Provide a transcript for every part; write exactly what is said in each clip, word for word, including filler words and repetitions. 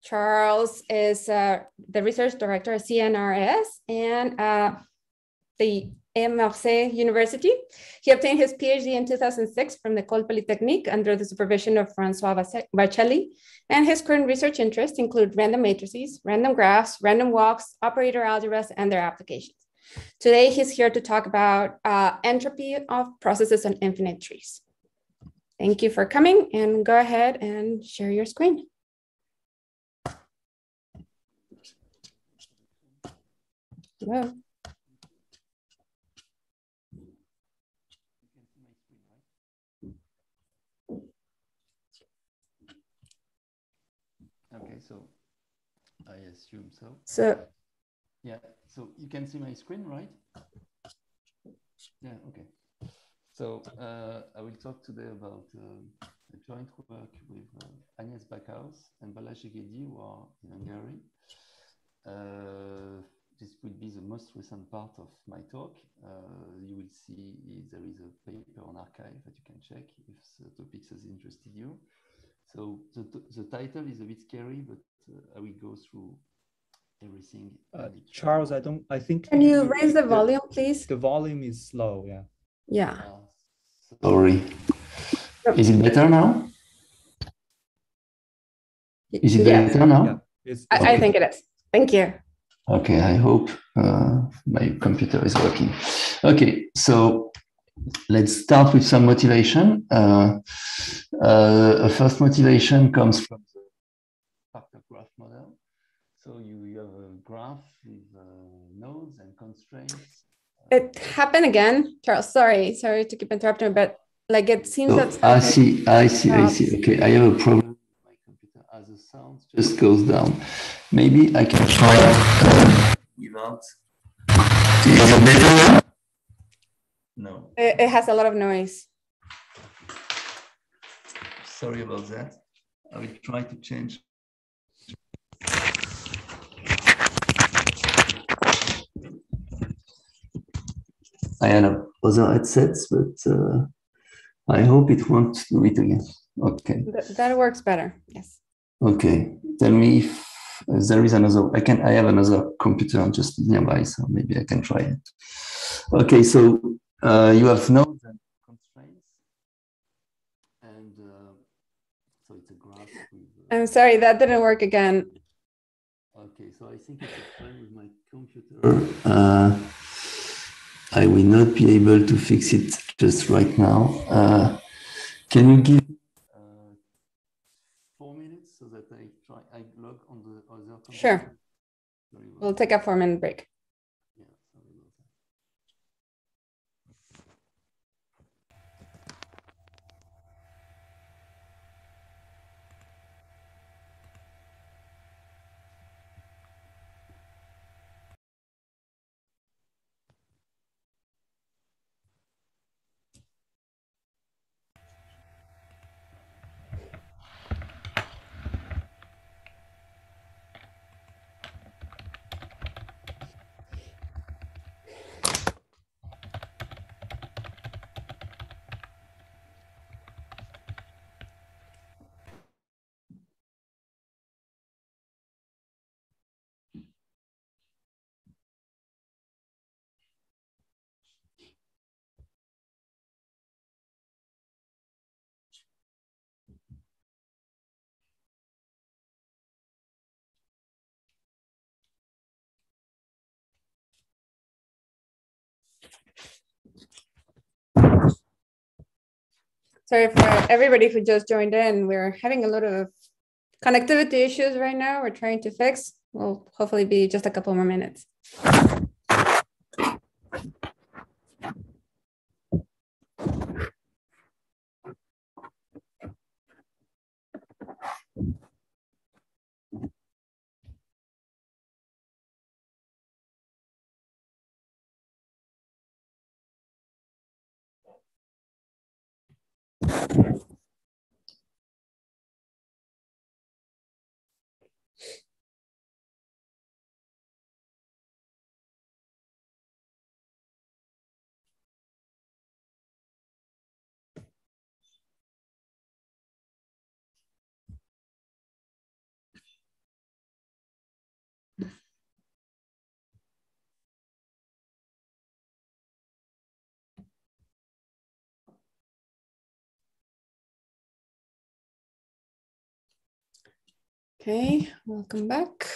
Charles is uh, the research director at C N R S and uh, the M R C University. He obtained his PhD in two thousand six from the École Polytechnique under the supervision of Francois Bacelli. And his current research interests include random matrices, random graphs, random walks, operator algebras, and their applications. Today, he's here to talk about uh, entropy of processes on infinite trees. Thank you for coming, and go ahead and share your screen. Hello. Okay, so I assume so. So, yeah, so you can see my screen, right? Yeah, okay. So uh, I will talk today about uh, a joint work with uh, Agnes Backhaus and Balázs Szegedy, who are in Hungary. Uh, this will be the most recent part of my talk. Uh, you will see there is a paper on arXiv that you can check if the topics has interested you. So the, the title is a bit scary, but uh, I will go through everything. Uh, Charles, I don't, I think. Can you raise the, the volume, please? The volume is slow, yeah. Yeah. Uh, sorry. Is it better now? Is it yeah. better now? Yeah, it's, I, I think it is. Thank you. Okay, I hope uh, my computer is working. Okay, so let's start with some motivation. Uh, uh, a first motivation comes from the factor graph model. So you, you have a graph with uh, nodes and constraints. It happened again, Charles. Sorry, sorry to keep interrupting, but like it seems so that I see, I see, I see. Okay, I have a problem with my computer as the sound just goes down. Maybe I can try uh, without. Is it better now? No. It, it has a lot of noise. Sorry about that. I will try to change. I have other headsets, but uh, I hope it won't do it again. Okay. That, that works better. Yes. Okay. Tell me if there is another. I can. I have another computer just nearby, so maybe I can try it. Okay. So uh, you have nodes and constraints, and uh, so it's a graph. With, uh, I'm sorry, that didn't work again. Okay. So I think it's a problem with my computer. Uh, I will not be able to fix it just right now. Uh, can you give uh, four minutes so that I try, I log on the other computer? Sure. We'll take a four minute break. Yeah, sorry about that. Sorry for everybody who just joined in. We're having a lot of connectivity issues right now. We're trying to fix. We'll hopefully be just a couple more minutes. Okay, welcome back.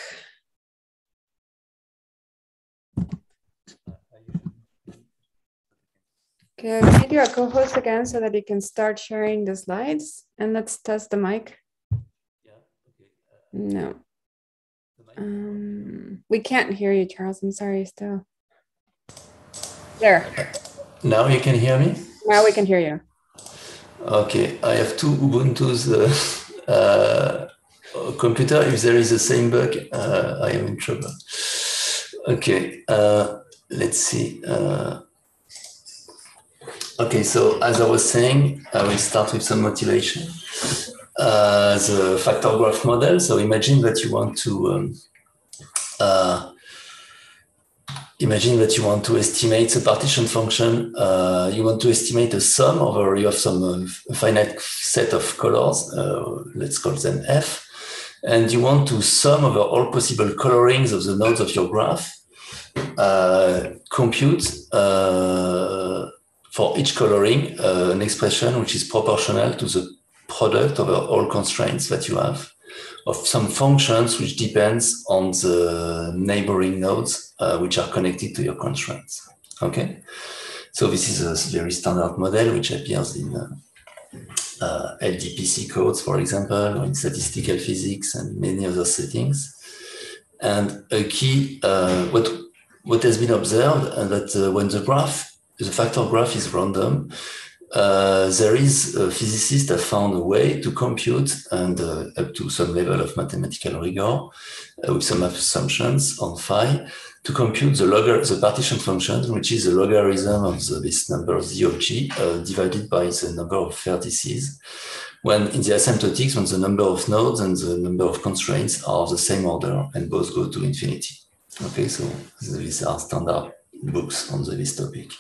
Okay, I need you a co-host again so that you can start sharing the slides, and let's test the mic. Yeah, okay. Uh, no. the mic Um, we can't hear you, Charles. I'm sorry, still. There. Now you can hear me? Now we can hear you. Okay, I have two Ubuntu's uh, uh, computer. If there is the same bug, uh, I am in trouble. Okay, uh, let's see. Uh, okay, so as I was saying, I will start with some motivation. Uh, the factor graph model. So imagine that you want to um, uh, imagine that you want to estimate the partition function. Uh, you want to estimate a sum over, you have some uh, finite set of colors, uh, let's call them F, and you want to sum over all possible colorings of the nodes of your graph, uh, compute uh, for each coloring uh, an expression which is proportional to the product over all constraints that you have of some functions which depends on the neighboring nodes uh, which are connected to your constraints. Okay, so this is a very standard model which appears in uh, uh, L D P C codes, for example, or in statistical physics and many other settings. And a key, uh, what what has been observed, uh, that uh, when the graph, the factor graph is random, Uh, there is a physicist that found a way to compute and uh, up to some level of mathematical rigor uh, with some assumptions on phi to compute the log the partition function, which is the logarithm of the, this number z of g uh, divided by the number of vertices. When in the asymptotics, when the number of nodes and the number of constraints are of the same order and both go to infinity. Okay, so these are standard books on this topic.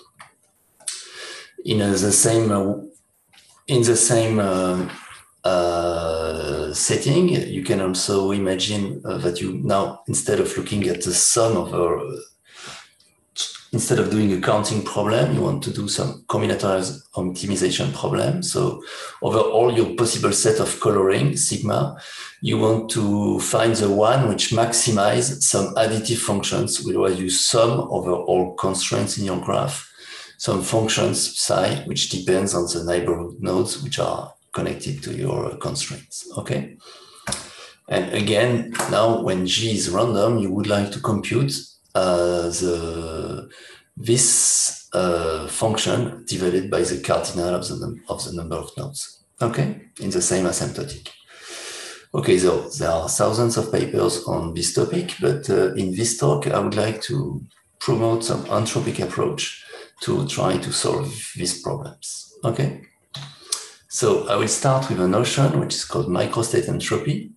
In uh, the same, uh, in the same uh, uh, setting, you can also imagine uh, that you now, instead of looking at the sum of, uh, instead of doing a counting problem, you want to do some combinatorial optimization problem. So over all your possible set of coloring, sigma, you want to find the one which maximizes some additive functions, where you sum over all constraints in your graph, some functions psi, which depends on the neighborhood nodes which are connected to your constraints, okay? And again, now when G is random, you would like to compute uh, the, this uh, function divided by the cardinal of the, of the number of nodes, okay? In the same asymptotic. Okay, so there are thousands of papers on this topic, but uh, in this talk, I would like to promote some anthropic approach to try to solve these problems, okay? So I will start with a notion which is called microstate entropy.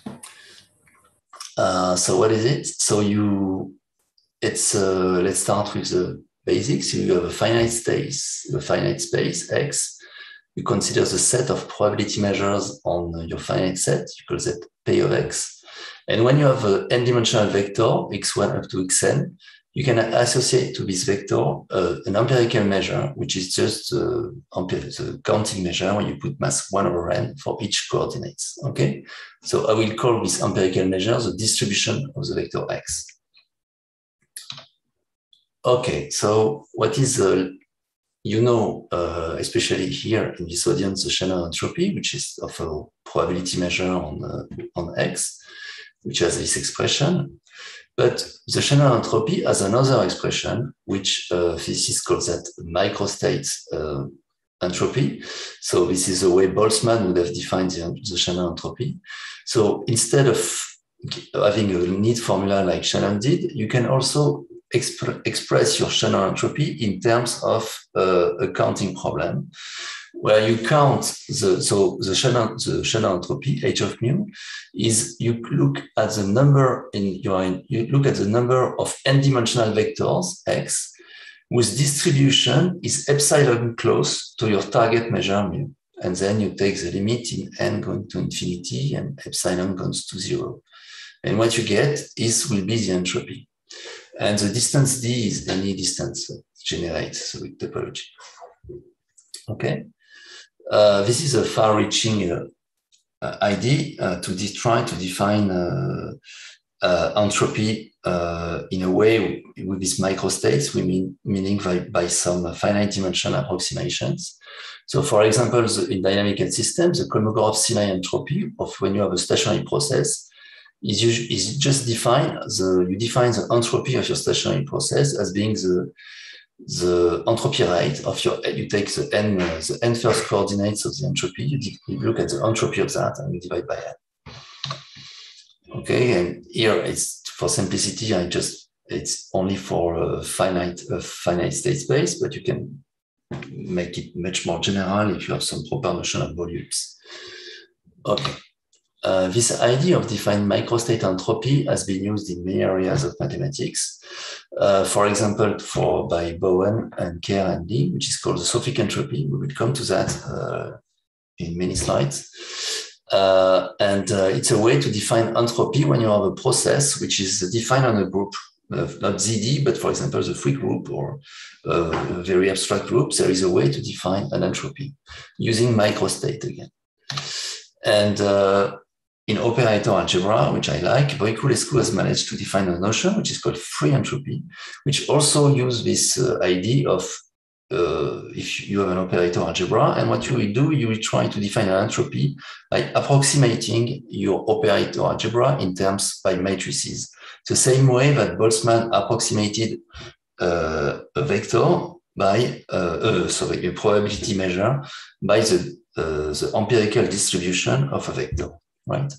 Uh, so what is it? So you, it's, uh, let's start with the basics. You have a finite space, a finite space, X. You consider the set of probability measures on your finite set, you call that P of X. And when you have an n-dimensional vector, x one up to xn, you can associate to this vector uh, an empirical measure, which is just uh, the counting measure when you put mass one over n for each coordinates, okay? So I will call this empirical measure the distribution of the vector x. Okay, so what is the, you know, uh, especially here in this audience, the Shannon entropy, which is of a probability measure on, uh, on x, which has this expression. But the Shannon entropy has another expression, which uh, physicists call that microstate uh, entropy. So this is the way Boltzmann would have defined the, the Shannon entropy. So instead of having a neat formula like Shannon did, you can also exp express your Shannon entropy in terms of uh, a counting problem, where you count the, so the Shannon, the Shannon entropy, H of mu, is you look at the number in your, you look at the number of n-dimensional vectors, X, whose distribution is epsilon close to your target measure mu. And then you take the limit in n going to infinity and epsilon goes to zero. And what you get is, will be the entropy. And the distance d is any distance that generates, so with topology. Okay. Uh, this is a far-reaching uh, uh, idea uh, to try to define uh, uh, entropy uh, in a way with these microstates, we mean meaning by, by some finite dimension approximations. So, for example, the, in dynamical systems, the Kolmogorov-Sinai entropy of when you have a stationary process is, usually, is just defined, the, you define the entropy of your stationary process as being the, the entropy rate of your, you take the n, uh, the n first coordinates of the entropy, you, you look at the entropy of that and you divide by n. Okay, and here it's, for simplicity, I just, it's only for a finite, a finite state space, but you can make it much more general if you have some proper notion of volumes. Okay. Uh, this idea of defined microstate entropy has been used in many areas of mathematics. Uh, for example, for by Bowen and Kerr and Lee, which is called the Sophic entropy. We will come to that uh, in many slides. Uh, and uh, it's a way to define entropy when you have a process which is defined on a group. Uh, not Z D, but for example, the free group or uh, a very abstract group, there is a way to define an entropy using microstate again. And uh, in operator algebra, which I like, Voiculescu has managed to define a notion which is called free entropy, which also uses this uh, idea of uh, if you have an operator algebra, and what you will do, you will try to define an entropy by approximating your operator algebra in terms by matrices. The same way that Boltzmann approximated uh, a vector by, uh, uh, sorry, a probability measure by the, uh, the empirical distribution of a vector, right?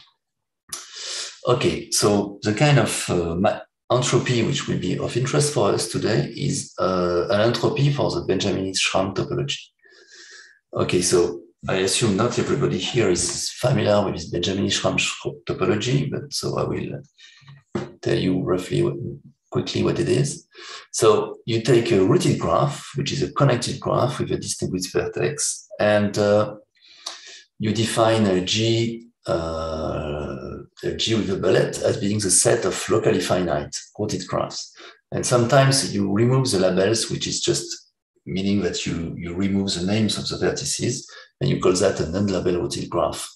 Okay, so the kind of uh, entropy which will be of interest for us today is uh, an entropy for the Benjamin-Schramm topology. Okay, so I assume not everybody here is familiar with this Benjamin-Schramm topology, but so I will tell you roughly what, quickly what it is. So you take a rooted graph, which is a connected graph with a distinguished vertex, and uh, you define a G, uh, a G with a bullet as being the set of locally finite rooted graphs. And sometimes you remove the labels, which is just meaning that you, you remove the names of the vertices, and you call that a non-label rooted graph.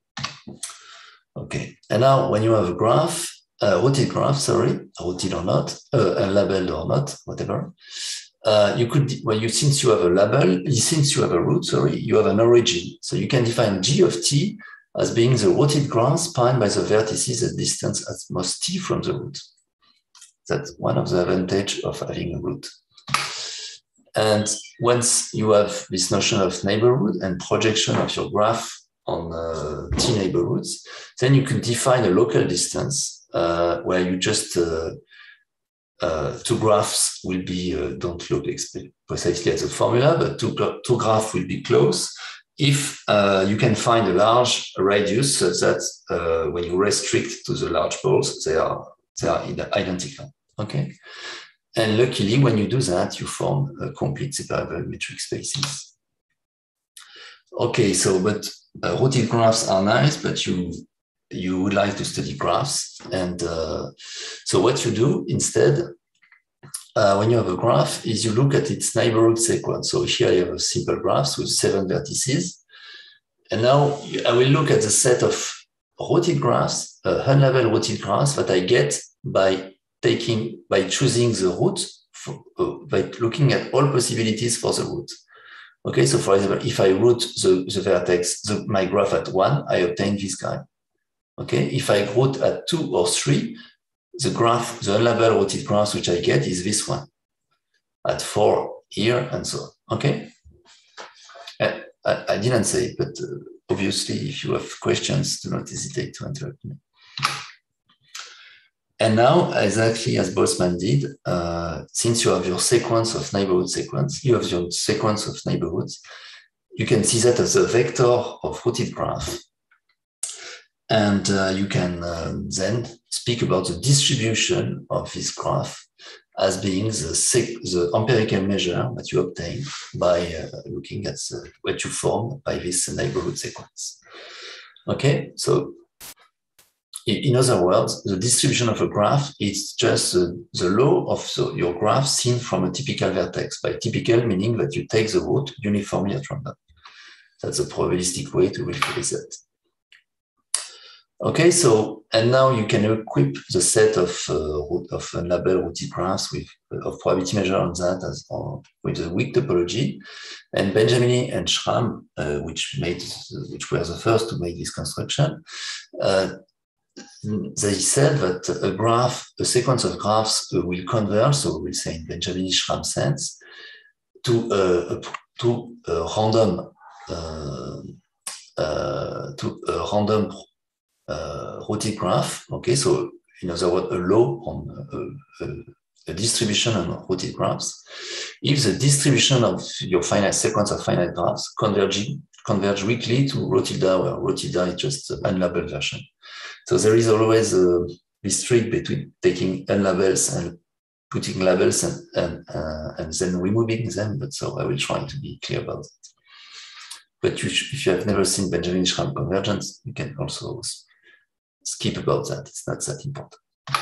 Okay, and now when you have a graph, Uh, rooted graph, sorry, rooted or not, uh, unlabeled or not, whatever. Uh, you could, well, you since you have a label, since you have a root, sorry, you have an origin. So you can define G of T as being the rooted graph spanned by the vertices at distance at most T from the root. That's one of the advantages of having a root. And once you have this notion of neighborhood and projection of your graph on uh, T neighborhoods, then you can define a local distance Uh, where you just, uh, uh, two graphs will be, uh, don't look precisely at the formula, but two, two graphs will be close if uh, you can find a large radius such that uh, when you restrict to the large poles, they are, they are identical, okay? And luckily, when you do that, you form a complete separable metric spaces. Okay, so, but uh, rooted graphs are nice, but you, you would like to study graphs. And uh, so what you do instead, uh, when you have a graph, is you look at its neighborhood sequence. So here you have a simple graph with seven vertices. And now I will look at the set of rooted graphs, uh, unlabeled rooted graphs that I get by taking, by choosing the root, for, uh, by looking at all possibilities for the root. Okay, so for example, if I root the, the vertex, the, my graph at one, I obtain this guy. Okay, if I root at two or three, the graph, the unlabeled rooted graphs which I get is this one. At four, here, and so on. Okay? I, I, I didn't say it, but uh, obviously, if you have questions, do not hesitate to interrupt me. And now, exactly as Boltzmann did, uh, since you have your sequence of neighborhood sequence, you have your sequence of neighborhoods, you can see that as a vector of rooted graph. And uh, you can uh, then speak about the distribution of this graph as being the, the empirical measure that you obtain by uh, looking at the, what you form by this neighborhood sequence. Okay, so in other words, the distribution of a graph is just uh, the law of the, your graph seen from a typical vertex. By typical, meaning that you take the root uniformly at random. That's a probabilistic way to visualize that. Okay, so, and now you can equip the set of, uh, of unlabeled rooted graphs with of probability measure on that as uh, with the weak topology. And Benjamini and Schramm, uh, which made, which were the first to make this construction, uh, they said that a graph, a sequence of graphs uh, will converge, so we'll say in Benjamini-Schramm sense, to uh, to a random uh, uh, to a random uh, rooted graph. Okay, so in other words, a law on a, a, a distribution on rooted graphs. If the distribution of your finite sequence of finite graphs converging converge weakly to rho tilde, where rho tilde is just the unlabeled version. So there is always a, this trick between taking unlabels and putting labels and, and, uh, and then removing them. But so I will try to be clear about it. But you if you have never seen Benjamini-Schramm convergence, you can also skip about that. It's not that important.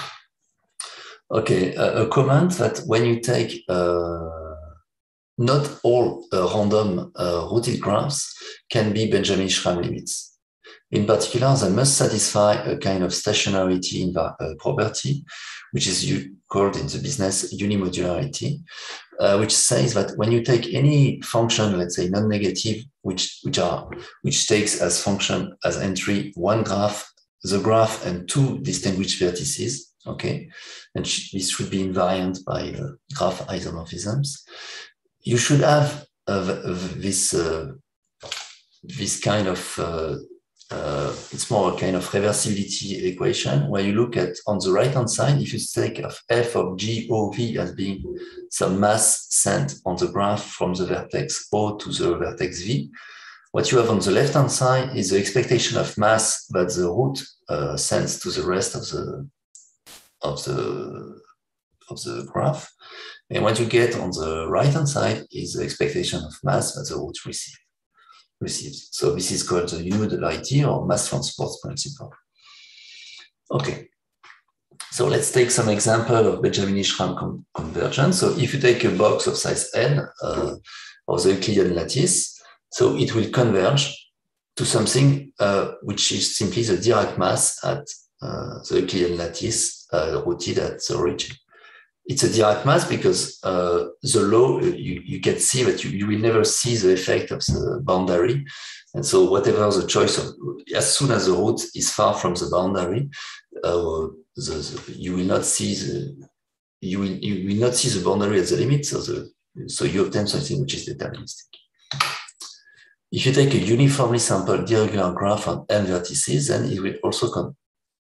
Okay, uh, a comment that when you take uh, not all uh, random uh, rooted graphs can be Benjamini-Schramm limits. In particular, they must satisfy a kind of stationarity in the uh, property, which is called in the business unimodularity, uh, which says that when you take any function, let's say non-negative, which which are which takes as function as entry one graph, the graph and two distinguished vertices, okay, and sh this should be invariant by uh, graph isomorphisms. You should have uh, this uh, this kind of uh, Uh, it's more a kind of reversibility equation where you look at on the right hand side, if you take of f of g o v as being some mass sent on the graph from the vertex O to the vertex v, what you have on the left hand side is the expectation of mass that the root uh, sends to the rest of the of the of the graph, and what you get on the right hand side is the expectation of mass that the root receives. receives. So this is called the unimodularity or mass transport principle. Okay, so let's take some example of Benjamini-Schramm con convergence. So if you take a box of size n uh, of the Euclidean lattice, so it will converge to something uh, which is simply the Dirac mass at uh, the Euclidean lattice uh, rooted at the origin. It's a Dirac mass because uh, the law, you, you can see that you, you will never see the effect of the boundary. And so whatever the choice of, as soon as the root is far from the boundary, uh, the, the, you will not see the, you will, you will not see the boundary at the limit. So, the, so you obtain something which is deterministic. If you take a uniformly sampled irregular graph on n vertices, then it will also come.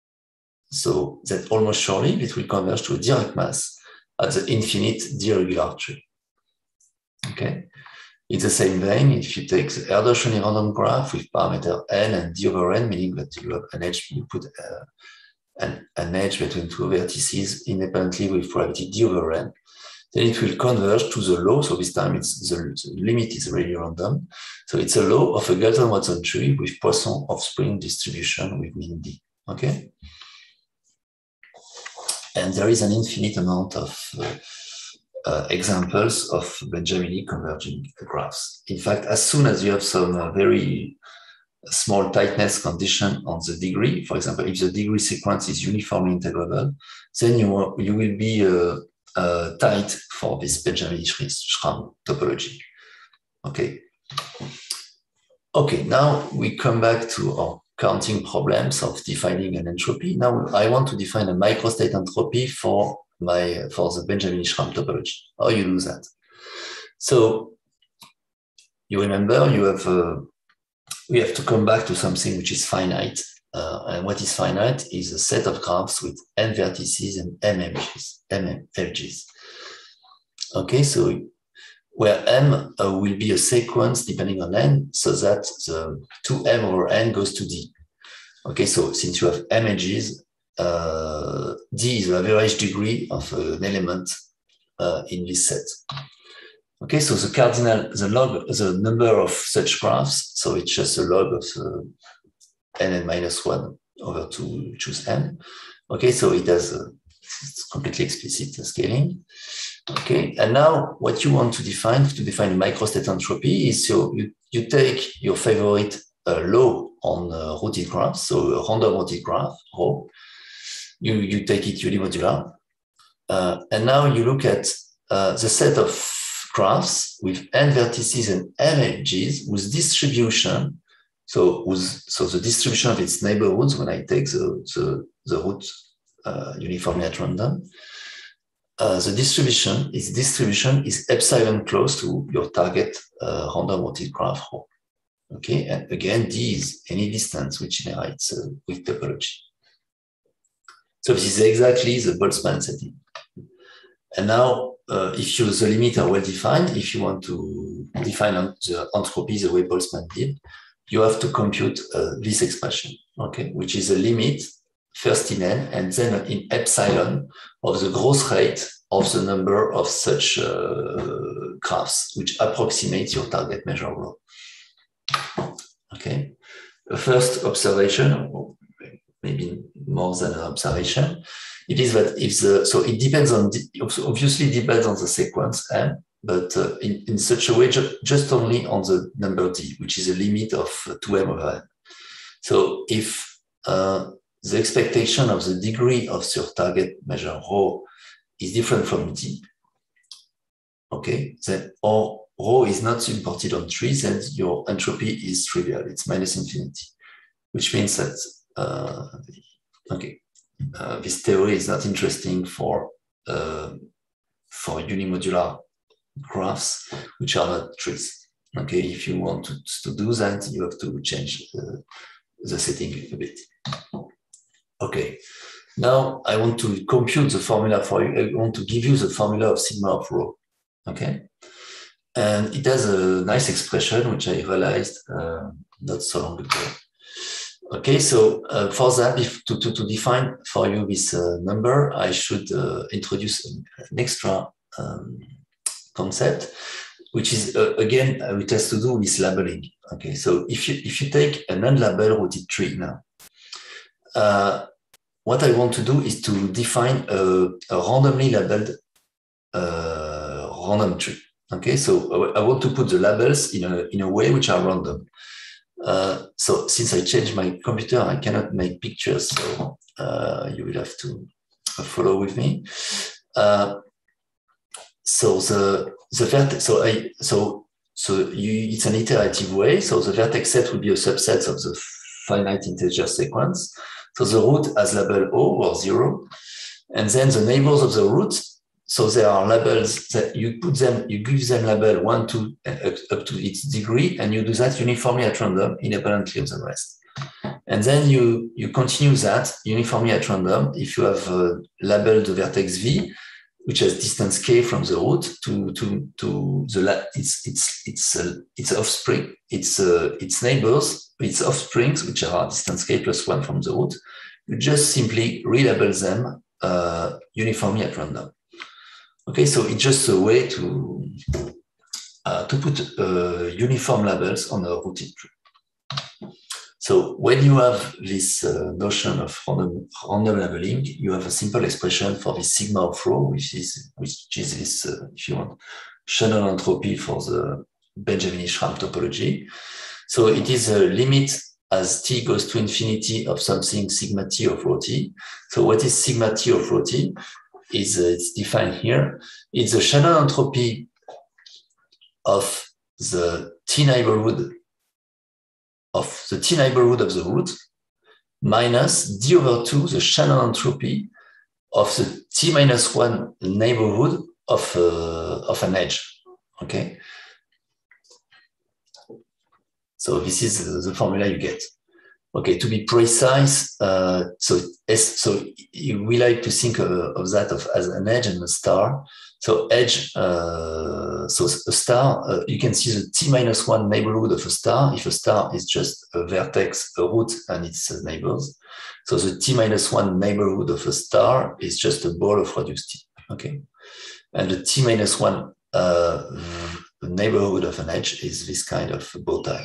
So that almost surely it will converge to a Dirac mass at the infinite d-regular tree. Okay. In the same vein, if you take the Erdős-Sony random graph with parameter n and d over n, meaning that you have an edge, you put uh, an, an edge between two vertices independently with probability d over n, then it will converge to the law. So this time it's the, the limit is really random. So it's a law of a Galton-Watson tree with Poisson offspring distribution with mean d. Okay. And there is an infinite amount of uh, uh, examples of Benjamini converging graphs. In fact, as soon as you have some uh, very small tightness condition on the degree, for example, if the degree sequence is uniformly integrable, then you, are, you will be uh, uh, tight for this Benjamini-Schramm topology. Okay. Okay, now we come back to our counting problems of defining an entropy. Now I want to define a microstate entropy for my for the Benjamini-Schramm topology. How you do that? So you remember you have uh, we have to come back to something which is finite, uh, and what is finite is a set of graphs with n vertices and m edges. M edges. Okay, so where m uh, will be a sequence depending on n, so that the two m over n goes to d. Okay, so since you have m edges, uh, d is the average degree of an element uh, in this set. Okay, so the cardinal, the log, the number of such graphs, so it's just a log of uh, n minus one over two, choose n. Okay, so it has a, it's completely explicit scaling. Okay, and now what you want to define, to define a microstate entropy is so you, you take your favorite a law on uh, rooted graphs, so a random rooted graph, rho. You, you take it unimodular. Uh, and now you look at uh, the set of graphs with n vertices and m edges whose distribution, so whose, so the distribution of its neighborhoods when I take the, the, the root uh, uniformly at random, uh, the distribution is distribution is epsilon close to your target uh, random rooted graph rho. Okay, and again, D is any distance which generates uh, with topology. So this is exactly the Boltzmann setting. And now, uh, if you, the limits are well defined, if you want to define the entropy the way Boltzmann did, you have to compute uh, this expression, okay, which is a limit first in n and then in epsilon of the growth rate of the number of such uh, graphs, which approximates your target measure rho. Okay, the first observation, maybe more than an observation, it is that if the, so it depends on, obviously depends on the sequence m, but uh, in, in such a way, ju just only on the number d, which is a limit of two m over n. So if uh, the expectation of the degree of your target measure rho is different from d, okay, then or rho is not imported on three, then your entropy is trivial, it's minus infinity, which means that, uh, okay, uh, this theory is not interesting for, uh, for unimodular graphs, which are not trees. Okay, if you want to, to do that, you have to change the, the setting a bit. Okay, now I want to compute the formula for you. I want to give you the formula of sigma of rho. Okay, and it has a nice expression which I realized uh, not so long ago. Okay, so uh, for that, if to, to, to define for you this uh, number, I should uh, introduce an, an extra um, concept, which is uh, again, uh, it has to do with labeling. Okay, so if you if you take an unlabeled rooted tree now, uh, what I want to do is to define a, a randomly labeled uh, random tree. Okay, so I, I want to put the labels in a in a way which are random. Uh, so since I changed my computer, I cannot make pictures, so uh, you will have to follow with me. Uh, so the the vertex, so I so so you, it's an iterative way. So the vertex set will be a subset of the finite integer sequence. So the root has label O or zero, and then the neighbors of the root. So there are labels that you put them, you give them label one, two, up, up to its degree, and you do that uniformly at random, independently of the rest. And then you, you continue that uniformly at random if you have uh, labeled the vertex V, which has distance k from the root to, to, to the its, its, its, uh, its offspring, its, uh, its neighbors, its offsprings, which are distance k plus one from the root. You just simply relabel them uh, uniformly at random. Okay, so it's just a way to uh, to put uh, uniform labels on a rooted tree. So when you have this uh, notion of random, random labeling, you have a simple expression for this sigma of rho, which is which is this, uh, if you want, Shannon entropy for the Benjamin-Schramm topology. So it is a limit as t goes to infinity of something sigma t of rho t. So what is sigma t of rho t? Is uh, it's defined here. It's the Shannon entropy of the t neighborhood of the t neighborhood of the root minus d over two, the Shannon entropy of the t minus one neighborhood of uh, of an edge. Okay. So this is the formula you get. Okay, to be precise, uh, so so we like to think of, of that of, as an edge and a star. So edge, uh, so a star, uh, you can see the t minus one neighborhood of a star. If a star is just a vertex, a root, and its neighbors. So the t minus one neighborhood of a star is just a ball of reduced t. Okay, and the t minus one uh, neighborhood of an edge is this kind of bow tie.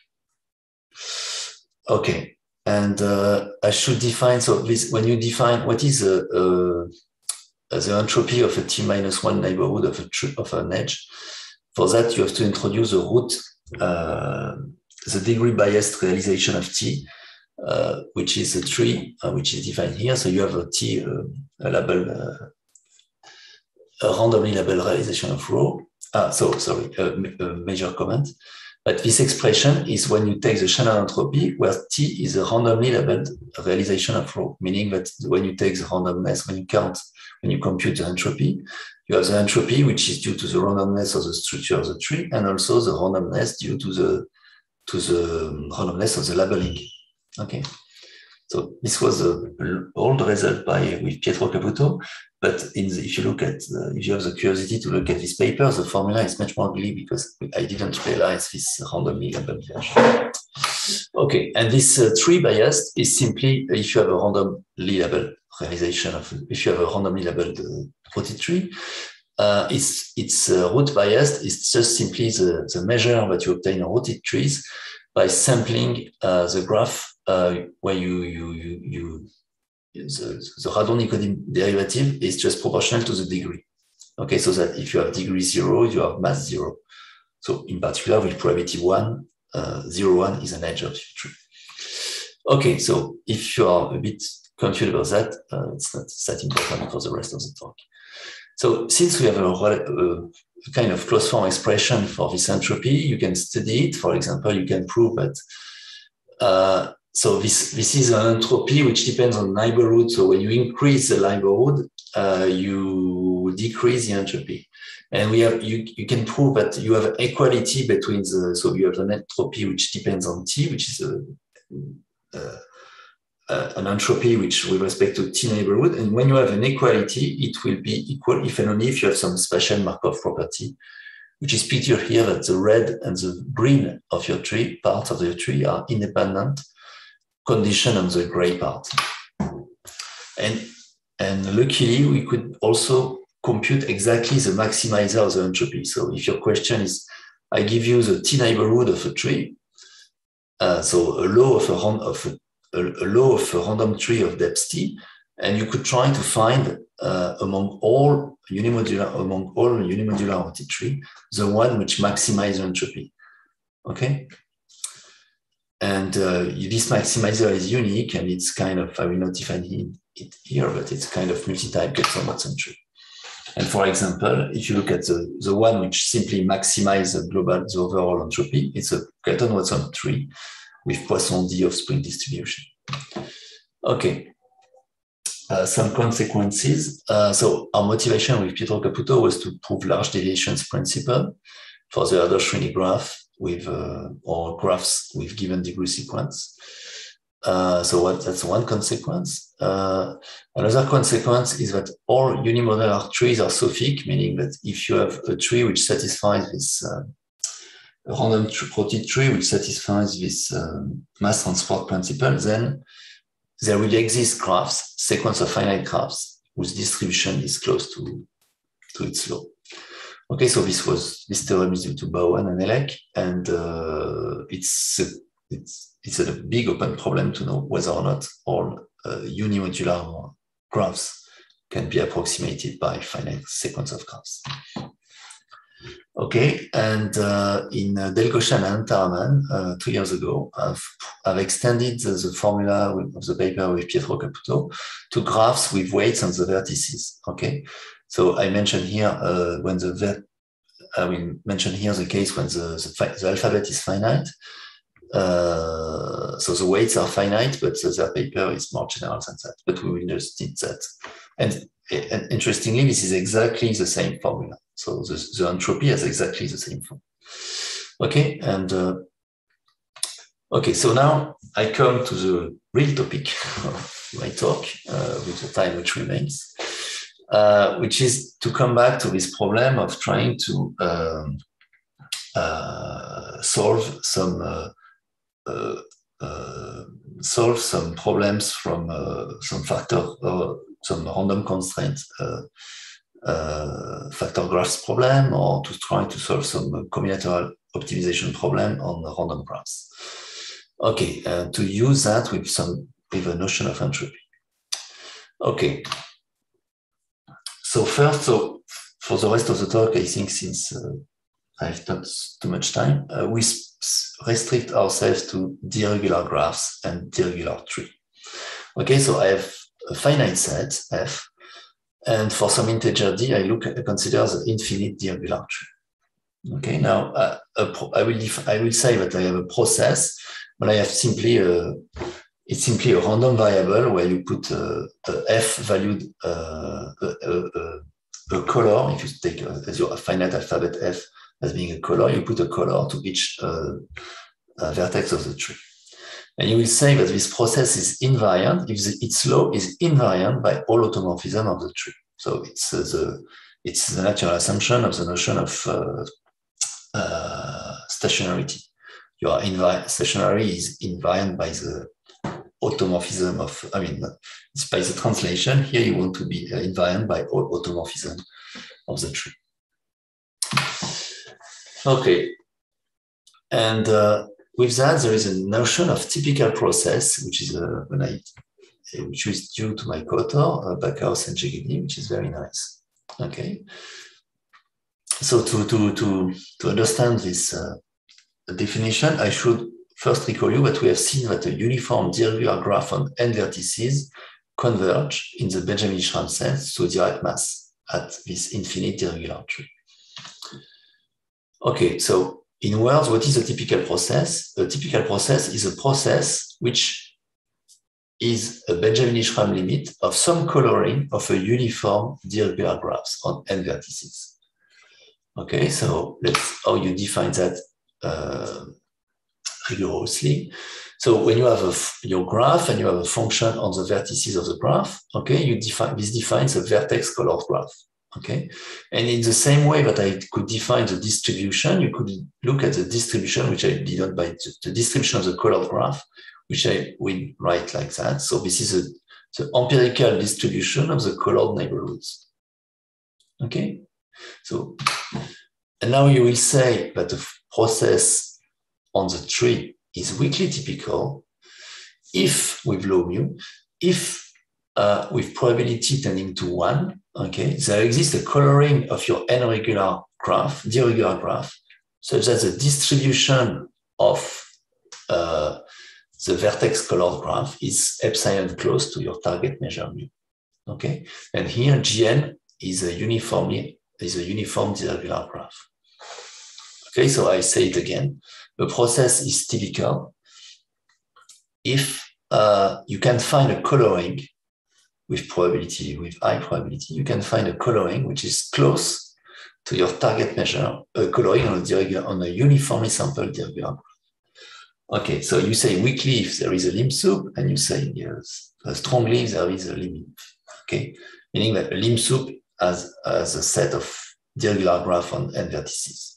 Okay, and uh, I should define, so this, when you define what is a, a, the entropy of a t minus one neighborhood of, a of an edge, for that you have to introduce a root uh, the degree biased realization of T, uh, which is a tree, uh, which is defined here. So you have a T, uh, a label, uh, a randomly labeled realization of rho. Ah, so sorry, a, a major comment. But this expression is when you take the Shannon entropy, where T is a randomly labeled realization of rho, meaning that when you take the randomness, when you count, when you compute the entropy, you have the entropy, which is due to the randomness of the structure of the tree, and also the randomness due to the to the randomness of the labeling. Okay, so this was the old result by with Pietro Caputo. But in the, if you look at, uh, if you have the curiosity to look at this paper, the formula is much more ugly because I didn't realize this randomly labeled version. Okay, and this uh, tree bias is simply if you have a randomly labeled realization of, if you have a randomly labeled uh, rooted tree, uh, it's it's uh, root biased. It's just simply the, the measure that you obtain on rooted trees by sampling uh, the graph uh, where you you you you The, the radon-Nikodym derivative is just proportional to the degree. Okay, so that if you have degree zero, you have mass zero. So in particular, with probability one, uh, zero one is an edge of your tree. Okay, so if you are a bit confused about that, uh, it's not that important for the rest of the talk. So since we have a, a, a kind of closed form expression for this entropy, you can study it. For example, you can prove that uh, So this, this is an entropy which depends on neighborhood. So when you increase the neighborhood, uh, you decrease the entropy. And we have you, you can prove that you have equality between the, so you have an entropy which depends on T, which is a, a, a, an entropy which with respect to T neighborhood. And when you have an equality, it will be equal if and only if you have some spatial Markov property, which is pictured here that the red and the green of your tree, parts of your tree are independent condition on the gray part. And, and luckily, we could also compute exactly the maximizer of the entropy. So if your question is, I give you the T neighborhood of a tree, uh, so a law of a, of a, a law of a random tree of depth T, and you could try to find uh, among all unimodular, among all unimodular rooted tree, the one which maximizes entropy. Okay? And uh, this maximizer is unique, and it's kind of, I will not define it here, but it's kind of multi-type Gutson-Watson tree. And for example, if you look at the, the one which simply maximizes the global, the overall entropy, it's a Gutson-Watson tree with Poisson D offspring distribution. Okay, uh, some consequences. Uh, so our motivation with Pietro Caputo was to prove large deviations principle for the Herder-Srinivas graph with uh, or graphs with given degree sequence. Uh, so what, that's one consequence. Uh, another consequence is that all unimodular trees are sophic, meaning that if you have a tree which satisfies this uh, a random rooted tree which satisfies this um, mass transport principle, then there will exist graphs, sequence of finite graphs, whose distribution is close to, to its law. Okay, so this was this theorem is due to Bowen and Elek, and uh, it's a, it's it's a big open problem to know whether or not all uh, unimodular graphs can be approximated by finite sequence of graphs. Okay, and uh, in uh, Delgoshan and Taraman uh, two years ago, I've, I've extended the, the formula of the paper with Pietro Caputo to graphs with weights on the vertices. Okay. So I mentioned here uh, when the ver I will mention here the case when the, the, the alphabet is finite. Uh, so the weights are finite, but the, the paper is more general than that. But we will just did that. And, and interestingly, this is exactly the same formula. So the, the entropy has exactly the same form. Okay, and uh, okay. So now I come to the real topic of my talk uh, with the time which remains. Uh, which is to come back to this problem of trying to um, uh, solve some uh, uh, uh, solve some problems from uh, some factor or some random constraint uh, uh, factor graphs problem, or to try to solve some combinatorial optimization problem on random graphs. Okay, uh, to use that with some with a notion of entropy. Okay. So first, so for the rest of the talk, I think since uh, I have not too much time. Uh, we restrict ourselves to d-regular graphs and d-regular tree. Okay, so I have a finite set f, and for some integer d, I look at, consider the infinite d-regular tree. Okay, now uh, I will I will say that I have a process, but I have simply a it's simply a random variable where you put a, a f valued uh, a, a, a color. If you take a, as your finite alphabet f as being a color, you put a color to each uh, uh, vertex of the tree. And you will say that this process is invariant if the, its law is invariant by all automorphism of the tree. So it's uh, the it's the natural assumption of the notion of uh, uh, stationarity. Your invi stationary is invariant by the automorphism of, I mean, it's by the translation. Here you want to be uh, invariant by all automorphism of the tree. Okay, and uh, with that, there is a notion of typical process, which is uh, when I, which is due to my co-author, uh, Backhaus and Jegedi, which is very nice. Okay, so to to to to understand this uh, definition, I should first recall you that we have seen that a uniform d-regular graph on n vertices converge in the Benjamin-Schramm sense to Dirac mass at this infinite d-regular tree. Okay, so in words, what is a typical process? A typical process is a process which is a Benjamin-Schramm limit of some coloring of a uniform d-regular graphs on n vertices. Okay, so let's how you define that uh, rigorously. So when you have a, your graph and you have a function on the vertices of the graph, okay, you define this defines a vertex colored graph. Okay, and in the same way that I could define the distribution, you could look at the distribution, which I did not by the distribution of the colored graph, which I will write like that. So this is a, the empirical distribution of the colored neighborhoods. Okay, so and now you will say that the process on the tree is weakly typical if with low mu, if uh, with probability tending to one. Okay, there exists a coloring of your n-regular graph, d-regular graph, such that the distribution of uh, the vertex colored graph is epsilon close to your target measure mu. Okay, and here Gn is a uniformly is a uniform d-regular graph. Okay, so I say it again: the process is typical if uh, you can find a coloring. With probability, with high probability, you can find a coloring which is close to your target measure, a coloring on a, on a uniformly sampled d-regular graph. Okay, so you say weakly if there is a limb soup, and you say yes, strongly if there is a limb. Okay, meaning that a limb soup has, has a set of d-regular graph on n vertices.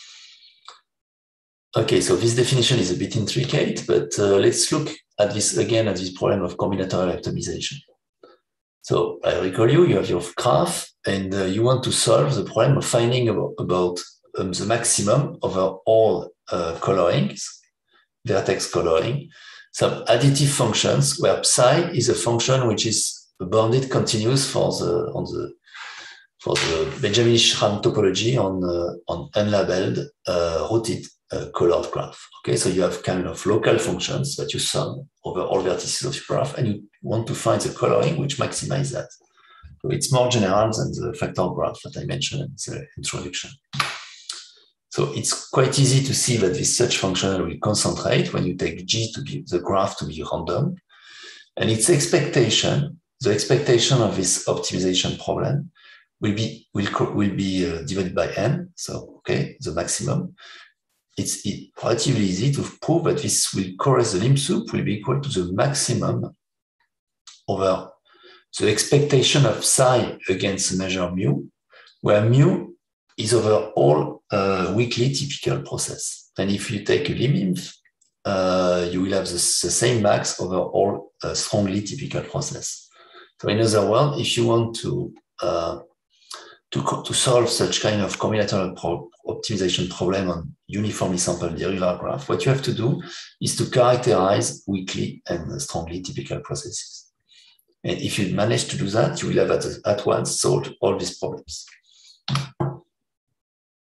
Okay, so this definition is a bit intricate, but uh, let's look at this again at this problem of combinatorial optimization. So I recall you, you have your graph and uh, you want to solve the problem of finding about, about um, the maximum over all uh, colorings, vertex coloring, some additive functions where psi is a function which is bounded continuous for the, on the, for the Benjamin-Schramm topology on, uh, on unlabeled uh, rooted uh, colored graph. Okay, so you have kind of local functions that you sum over all vertices of your graph, and you want to find the coloring which maximizes that. So it's more general than the factor graph that I mentioned in the introduction. So it's quite easy to see that this such function will concentrate when you take G to be the graph to be random, and its expectation, the expectation of this optimization problem will be will will be uh, divided by n. So okay, the maximum. It's relatively easy to prove that this will correspond, the limb soup will be equal to the maximum over the expectation of psi against the measure mu, where mu is over all uh, weakly typical process. And if you take a limb, uh, you will have the, the same max over all uh, strongly typical process. So in other words, if you want to uh, To, to solve such kind of combinatorial pro optimization problem on uniformly sampled d-regular graph, what you have to do is to characterize weakly and strongly typical processes. And if you manage to do that, you will have at, at once solved all these problems.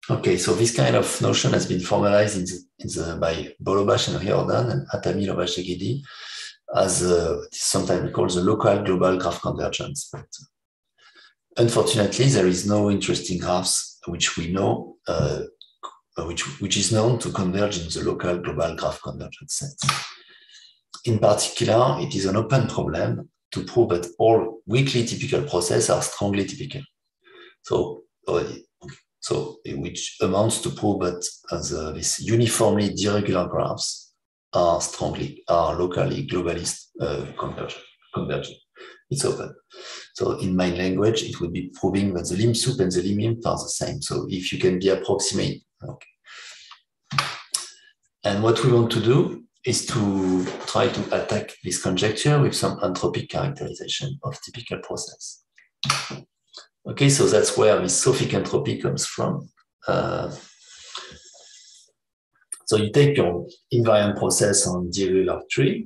Okay, so this kind of notion has been formalized in the, in the, by Bolobash and Riordan and Atami Lobash-Egidi as uh, sometimes called the local global graph convergence. But unfortunately, there is no interesting graphs which we know, uh, which, which is known to converge in the local global graph convergence set. In particular, it is an open problem to prove that all weakly typical processes are strongly typical. So, uh, so which amounts to prove that uh, the, this uniformly deregular graphs are strongly, are locally globalist uh, convergent, convergent. It's open. So in my language, it would be proving that the lim sup and the lim imp are the same. So if you can be approximate, okay. And what we want to do is to try to attack this conjecture with some anthropic characterization of typical process. Okay, so that's where this Sophic entropy comes from. Uh, so you take your invariant process on deregular tree,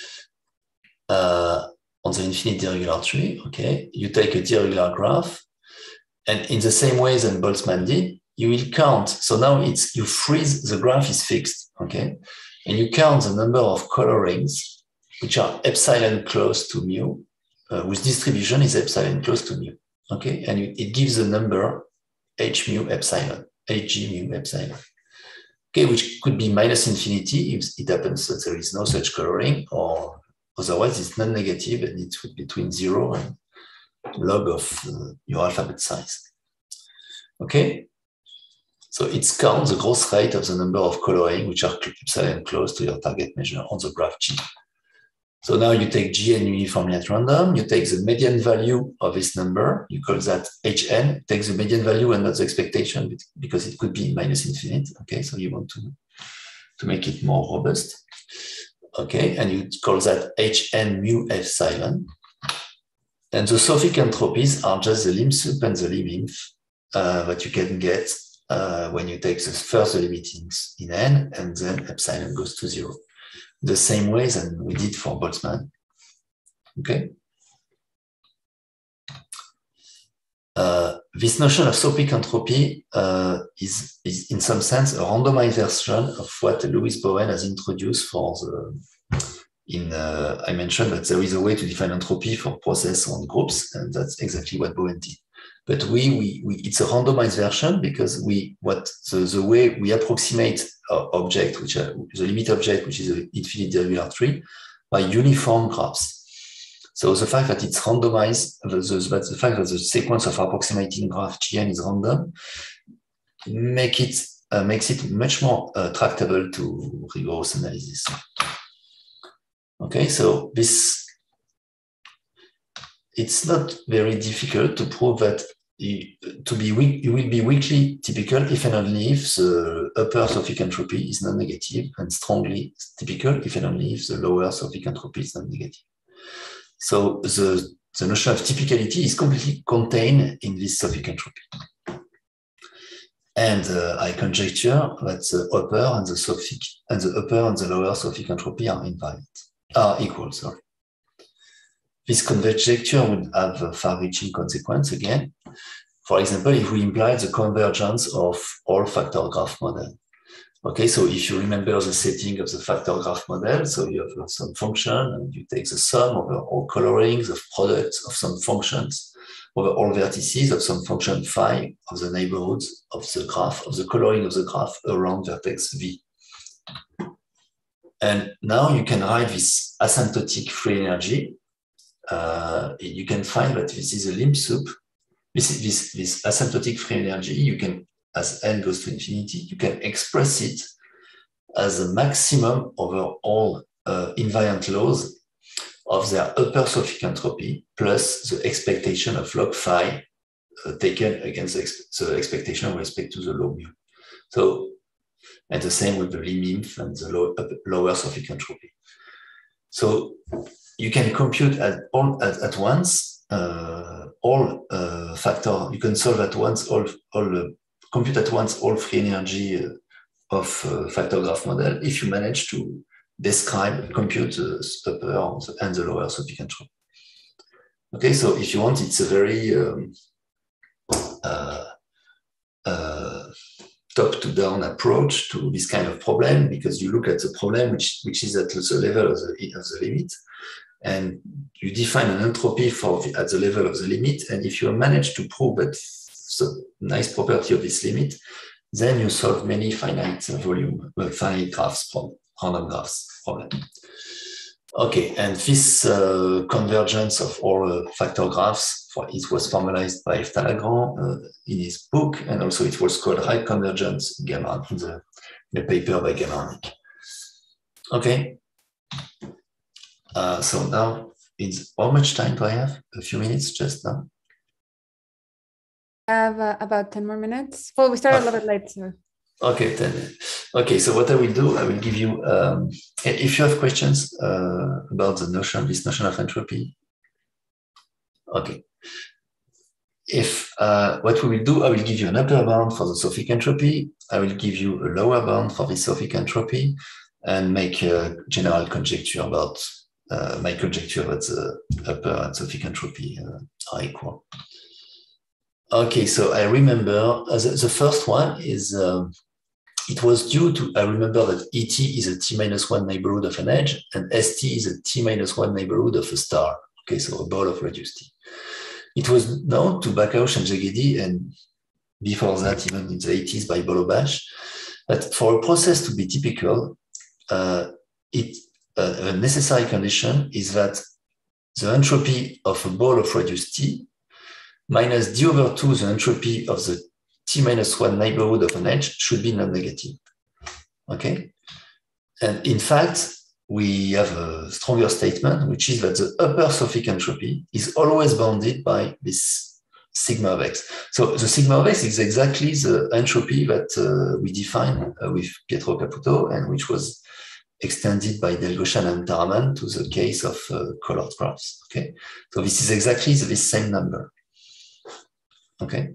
uh, on the infinite deregular tree, okay? You take a deregular graph, and in the same way than Boltzmann did, you will count. So now it's, you freeze, the graph is fixed, okay? And you count the number of colorings, which are epsilon close to mu, uh, whose distribution is epsilon close to mu. Okay, and it gives a number h mu epsilon, hg mu epsilon. Okay, which could be minus infinity if it happens that there is no such coloring, or otherwise it's non-negative and it's between zero and log of uh, your alphabet size. Okay, so it counts the growth rate of the number of coloring which are epsilon close to your target measure on the graph G. So now you take Gn uniformly at random, you take the median value of this number, you call that Hn, take the median value and not the expectation because it could be minus infinite, okay, so you want to, to make it more robust, okay, and you call that Hn mu epsilon. And the Sophic entropies are just the lim sup and the lim inf uh, that you can get uh, when you take the first limitings in n and then epsilon goes to zero. The same way than we did for Boltzmann. Okay. Uh, this notion of Sophic entropy uh, is, is, in some sense, a randomized version of what Lewis Bowen has introduced for the. In uh, I mentioned that there is a way to define entropy for process on groups, and that's exactly what Bowen did. But we, we, we it's a randomized version because we what the, the way we approximate our object, which are the limit object, which is an infinite deregular tree, by uniform graphs. So the fact that it's randomized, the, the, the fact that the sequence of approximating graph Gn is random, make it uh, makes it much more uh, tractable to rigorous analysis. Okay, so this it's not very difficult to prove that you, to be weak, you will be weakly typical if and only if the upper Sophic entropy is non-negative, and strongly typical if and only if the lower Sophic entropy is non-negative. So the, the notion of typicality is completely contained in this Sophic entropy. And uh, I conjecture that the upper and the Sophic and the upper and the lower Sophic entropy are invariant, are equal, sorry. This conjecture would have a far-reaching consequence again. For example, if we imply the convergence of all factor graph model. Okay, so if you remember the setting of the factor graph model, so you have some function and you take the sum over all colorings of products of some functions over all vertices of some function phi of the neighborhoods of the graph, of the coloring of the graph around vertex V. And now you can write this asymptotic free energy. Uh, you can find that this is a lim sup. This, this, this asymptotic free energy, you can, as n goes to infinity, you can express it as a maximum over all uh, invariant laws of their upper Sophic entropy plus the expectation of log phi uh, taken against the, ex the expectation with respect to the low mu. So, and the same with the lim inf and the low, uh, lower Sophic entropy. So you can compute at all at, at once uh, all uh, factor. You can solve at once all all uh, compute at once all free energy uh, of uh, factor graph model if you manage to describe compute the upper and the lower Sophic entropy. Okay, so if you want, it's a very um, uh, uh, top-to-down approach to this kind of problem, because you look at the problem which, which is at the level of the, of the limit, and you define an entropy for the, at the level of the limit. And if you manage to prove that the nice property of this limit, then you solve many finite volume, uh, finite graphs problem, random graphs problem. Okay, and this uh, convergence of all uh, factor graphs, for, it was formalized by Talleyrand uh, in his book, and also it was called right convergence in the, the paper by Gamarnik. Okay, uh, so now, it's, how much time do I have? A few minutes just now? I have uh, about ten more minutes. Well, we started oh. a little bit late, so. Okay, then. Okay, so what I will do, I will give you, um, if you have questions uh, about the notion, this notion of entropy. Okay. If uh, what we will do, I will give you an upper bound for the Sophic entropy. I will give you a lower bound for the Sophic entropy and make a general conjecture about uh, my conjecture that the upper and Sophic entropy uh, are equal. Okay, so I remember uh, the, the first one is, um, it was due to, I remember that E T is a T minus one neighborhood of an edge and S T is a T minus one neighborhood of a star. Okay, so a ball of reduced T. It was known to Bakaush and Szegedy, and before that, even in the eighties by Bolobash, that for a process to be typical, uh, it, uh, a necessary condition is that the entropy of a ball of reduced T minus d over two, the entropy of the T minus one neighborhood of an edge should be non-negative. Okay? And in fact, we have a stronger statement, which is that the upper Sophic entropy is always bounded by this sigma of x. So the sigma of x is exactly the entropy that uh, we defined uh, with Pietro Caputo, and which was extended by Delgoshan and Taraman to the case of uh, colored graphs. Okay? So this is exactly this same number. Okay.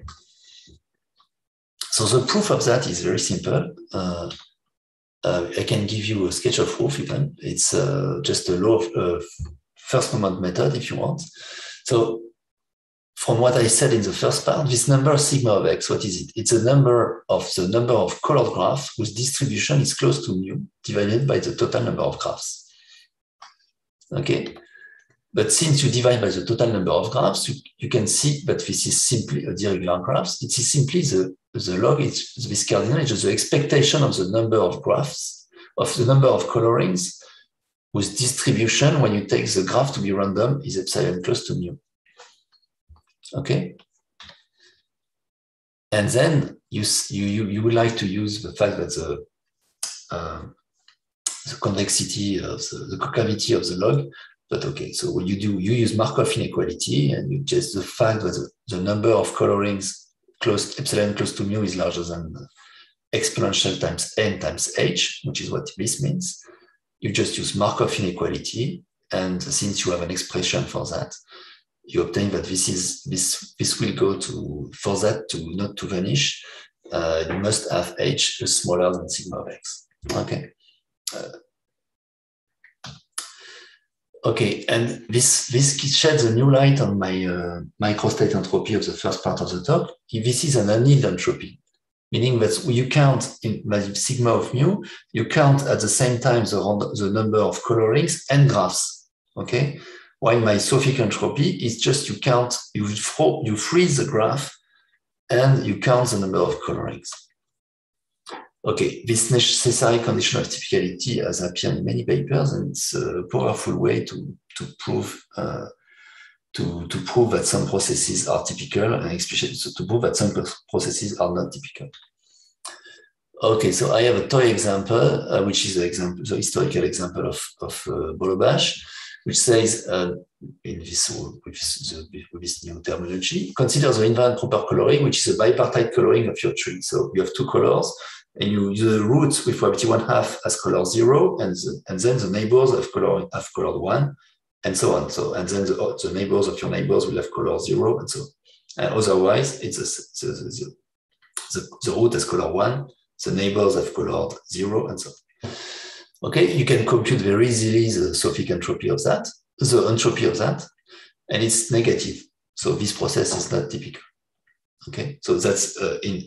So the proof of that is very simple. Uh, uh, I can give you a sketch of proof even. It's uh, just a law of uh, first moment method if you want. So from what I said in the first part, this number sigma of x, what is it? It's a number of the number of colored graphs whose distribution is close to mu divided by the total number of graphs. Okay. But since you divide by the total number of graphs, you, you can see that this is simply a Dirichlet graphs. It is simply the, the log, it's, this cardinal is the expectation of the number of graphs, of the number of colorings, whose distribution, when you take the graph to be random, is epsilon close to mu. Okay? And then you, you, you would like to use the fact that the, uh, the convexity of the, the concavity of the log. But okay, so what you do, you use Markov inequality, and you just the fact that the, the number of colorings close epsilon close to mu is larger than exponential times n times h, which is what this means. You just use Markov inequality, and since you have an expression for that, you obtain that this is this this will go to for that to not to vanish. Uh, you must have h smaller than sigma of x. Okay. Uh, Okay, and this, this sheds a new light on my uh, microstate entropy of the first part of the talk. This is an annealed entropy, meaning that you count in my sigma of mu, you count at the same time the, the number of colorings and graphs, okay? While my Sophic entropy is just you count, you, you freeze the graph and you count the number of colorings. Okay, this necessary condition of typicality has appeared in many papers, and it's a powerful way to, to prove uh, to, to prove that some processes are typical, and especially to prove that some processes are not typical. Okay, so I have a toy example, uh, which is the example, the historical example of, of uh, Bolobash, which says, uh, in this, with, this, with this new terminology, consider the invariant proper coloring, which is a bipartite coloring of your tree. So you have two colors, and you use the roots with probability one half as color zero, and, the, and then the neighbors have color have colored one, and so on. So and then the, the neighbors of your neighbors will have color zero, and so. And otherwise, it's a, the, the, the, the root has color one, the neighbors have colored zero, and so on. Okay, you can compute very easily the Sophic entropy of that, the entropy of that, and it's negative. So this process is not typical. Okay, so that's uh, in, in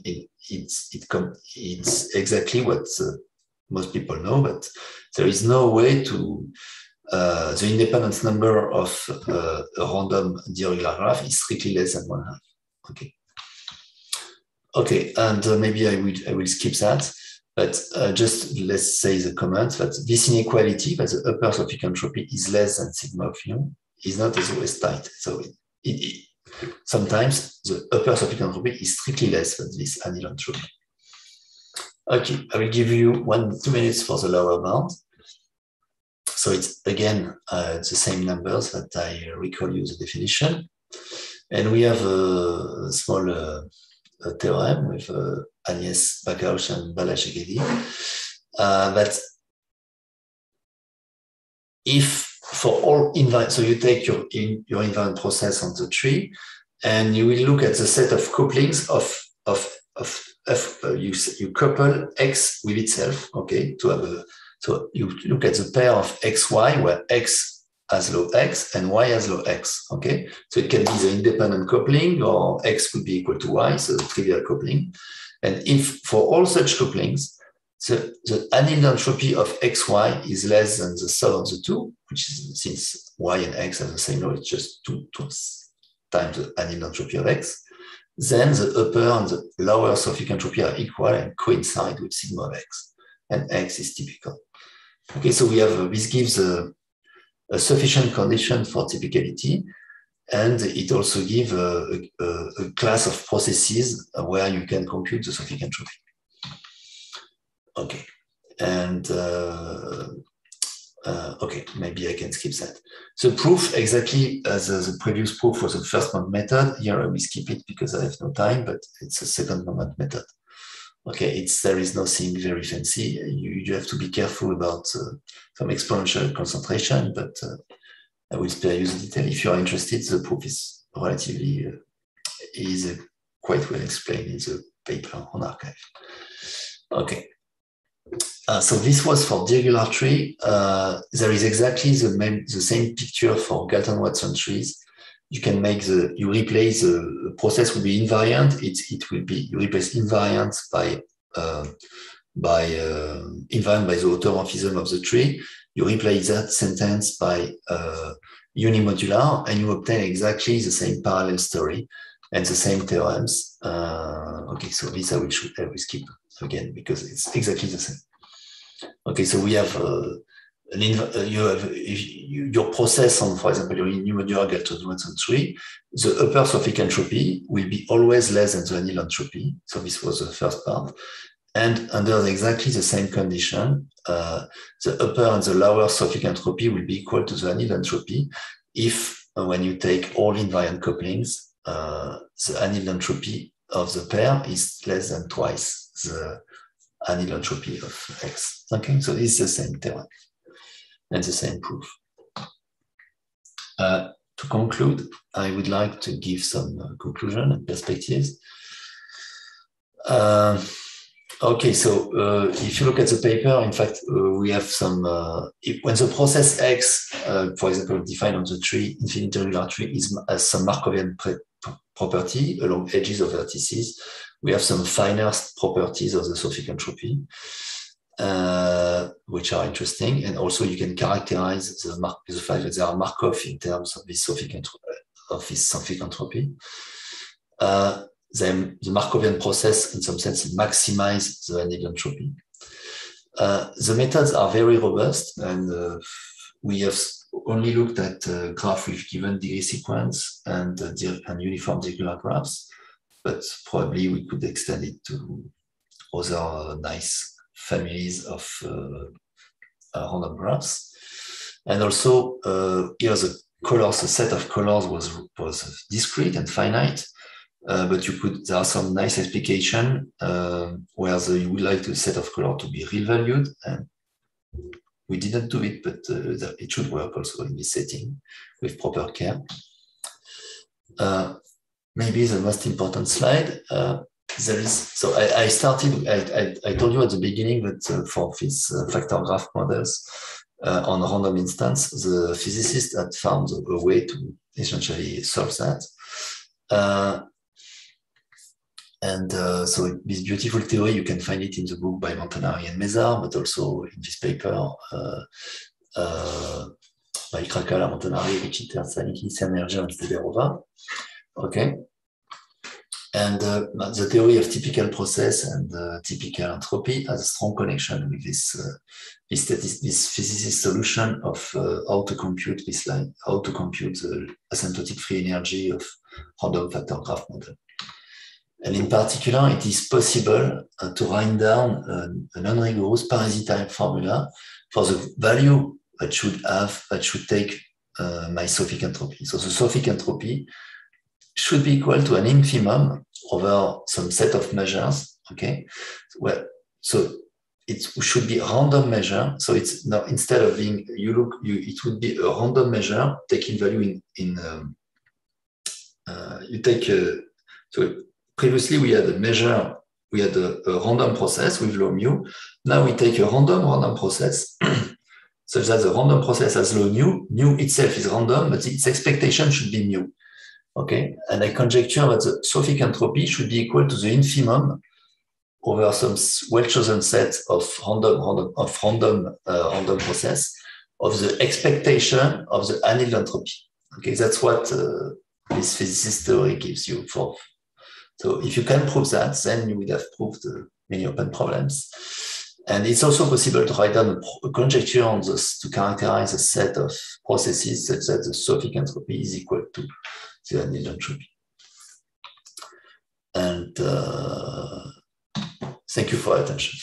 it's it com it's exactly what uh, most people know, but there is no way to uh, the independence number of uh, a random irregular graph is strictly less than one half. Okay. Okay, and uh, maybe I will I will skip that. But uh, just let's say the comment that this inequality, that the upper Sophic entropy is less than sigma of mu, is not always tight. So it, it, it, sometimes the upper Sophic entropy is strictly less than this annual entropy. Okay, I will give you one, two minutes for the lower bound. So it's again uh, the same numbers that I recall you the definition. And we have a small uh, a theorem with uh, Agnès Backhaus and Bala Shegedi, uh, that if for all invariant, so you take your, in, your invariant process on the tree, and you will look at the set of couplings of, of, of, of uh, you, you couple X with itself, okay, to have a, so you look at the pair of X, Y, where X has low X and Y has low X, okay? So it can be the independent coupling, or X could be equal to Y, so the trivial coupling. And if for all such couplings, the, the annealed entropy of X Y is less than the sum of the two, which is, since Y and X have the same law, it's just two, two times the annealed entropy of X, then the upper and the lower Sophic entropy are equal and coincide with sigma of X, and X is typical. Okay, so we have, uh, this gives a, a sufficient condition for typicality, and it also gives a, a, a class of processes where you can compute the Sophic entropy. Okay, and uh, uh, okay, maybe I can skip that. The proof, exactly as uh, the previous proof for the first moment method, here I will skip it because I have no time, but it's a second moment method. Okay, it's, there is nothing very fancy. You, you have to be careful about uh, some exponential concentration, but uh, I will spare you the detail. If you are interested, the proof is relatively, uh, is uh, quite well explained in the paper on arXiv. Okay, uh, so this was for the irregular tree. Uh, there is exactly the, main, the same picture for Galton-Watson trees. You can make the, you replace the process will be invariant. It, it will be, you replace invariant by, uh, by uh, invariant by the automorphism of the tree. You replace that sentence by uh, unimodular, and you obtain exactly the same parallel story and the same theorems. Uh, okay, so this I will, I will skip again because it's exactly the same. Okay, so we have uh, an uh, you have if you, your process on, for example, your unimodular Galton-Watson tree. The upper Sophic entropy will be always less than the annealed entropy. So this was the first part. And under exactly the same condition, uh, the upper and the lower Sophic entropy will be equal to the annealed entropy if, uh, when you take all invariant couplings, uh, the annealed entropy of the pair is less than twice the annealed entropy of X. Okay, so it's the same theorem and the same proof. Uh, to conclude, I would like to give some uh, conclusion and perspectives. Uh, Okay, so uh, if you look at the paper, in fact, uh, we have some, uh, if, when the process X, uh, for example, defined on the tree, infinite irregular tree, is, has some Markovian property along edges of vertices, we have some finer properties of the Sophic entropy, uh, which are interesting. And also you can characterize the, Mar the fact that there are Markov in terms of this Sophic entropy. Of this Sophic entropy. Uh, Then the Markovian process, in some sense, maximize the annealed entropy. Uh, the methods are very robust, and uh, we have only looked at uh, graph with given degree sequence and, uh, and uniform irregular graphs, but probably we could extend it to other uh, nice families of uh, uh, random graphs. And also, uh, here the colors, the set of colors was, was discrete and finite. Uh, but you could, there are some nice explication uh, where the, you would like the set of color to be real valued, and we didn't do it, but uh, it should work also in this setting with proper care. Uh, maybe the most important slide. Uh, there is, so I, I started, I, I, I told you at the beginning that uh, for these uh, factor graph models uh, on random instance, the physicists had found a, a way to essentially solve that. Uh, And uh, so this beautiful theory, you can find it in the book by Montanari and Mézard, but also in this paper uh, uh, by Krakala, Montanari, Richiter, Zanicki, Semerja, and Stederova. Okay. And uh, the theory of typical process and uh, typical entropy has a strong connection with this, uh, this, this physicist solution of uh, how to compute this line, how to compute the asymptotic free energy of random factor graph model. And in particular, it is possible uh, to write down uh, a non-rigorous parasite formula for the value that should have, that should take uh, my Sophic entropy. So the Sophic entropy should be equal to an infimum over some set of measures, okay? Well, so it should be a random measure. So it's now, instead of being, you look, you, it would be a random measure taking value in, in um, uh, you take, a, so previously we had a measure, we had a, a random process with low mu. Now we take a random random process, such that the random process has low mu. Mu itself is random, but its expectation should be mu. Okay, and I conjecture that the Sophic entropy should be equal to the infimum over some well-chosen set of random, random of random uh, random process of the expectation of the annealed entropy. Okay, that's what uh, this physicist theory gives you for. So if you can prove that, then you would have proved uh, many open problems. And it's also possible to write down a, a conjecture on this to characterize a set of processes such that the Sophic entropy is equal to the annealed entropy. And uh, thank you for your attention.